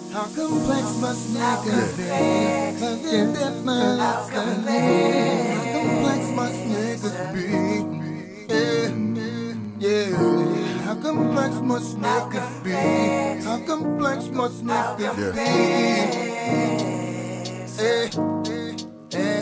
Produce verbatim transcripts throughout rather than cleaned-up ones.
How complex must niggas be? Nothing that my life's gonna be. How complex must niggas be? Yeah, yeah. How complex must niggas be? How complex must niggas be? Yeah, yeah.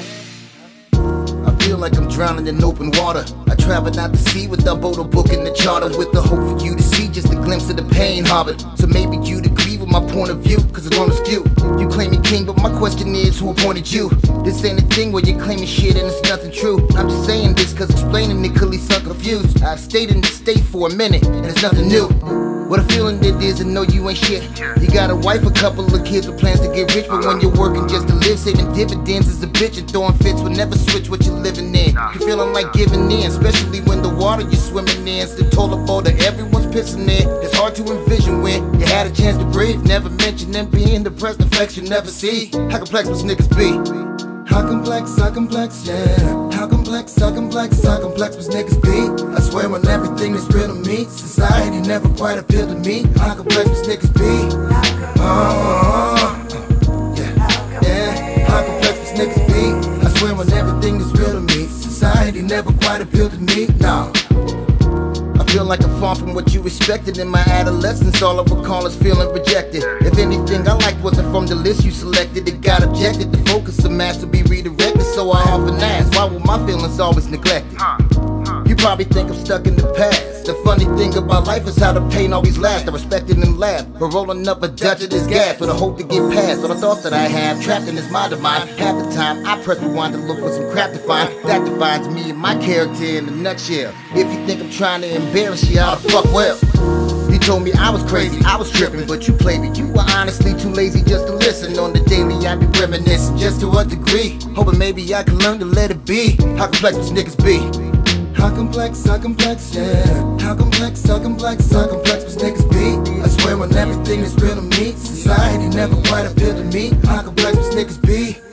I feel like I'm drowning in open water. I travel out to sea with a boat or book in the charter, with the hope for you to see just a glimpse of the pain harbored. So maybe you'd agree with my point of view, cause it's on the skew. You claim me king, but my question is, who appointed you? This ain't a thing where you're claiming shit and it's nothing true. I'm just saying this cause explaining it could leave some confused. I've stayed in the state for a minute, and it's nothing new. What a feeling it is to know you ain't shit. You got a wife, a couple of kids with plans to get rich, but when you're working just to live, saving dividends is a bitch, and throwing fits will never switch what you're living in. You're feeling like giving in, especially when the water you're swimming in is the toilet bowl that everyone's pissing in. It's hard to envision when you had a chance to breathe, never mention them being the depressed effects you never see. How complex must niggas be? How complex, how complex, yeah. How complex, how complex, how complex must niggas be? I swear on everything that's real to me, society never quite appealed to me. How complex must niggas be? Uh, yeah, yeah. How complex must niggas be? I swear on everything that's real to me, society never quite appealed to me, nah. I feel like I'm far from what you expected in my adolescence. All I recall is feeling rejected. If anything I liked wasn't from the list you selected, it got objected. The focus of mass to be redirected, so I often ask, why were my feelings always neglected? You probably think I'm stuck in the past. The funny thing about life is how the pain always lasts. I respect it and laugh, but rolling up a Dutch of this gas with a hope to get past all the thoughts that I have trapped in this mind of mine. Half the time I press rewind to look for some crap to find that defines me and my character in a nutshell. If you think I'm trying to embarrass you, how the fuck well? You told me I was crazy, I was tripping, but you played me. You were honestly too lazy just to listen. On the daily I be reminiscing, just to a degree, hoping maybe I can learn to let it be. How complex these niggas be? How complex, how complex, yeah. How complex, how complex, how complex must niggas be? I swear on everything that's real to me, society never quite appealed to me. How complex must niggas be?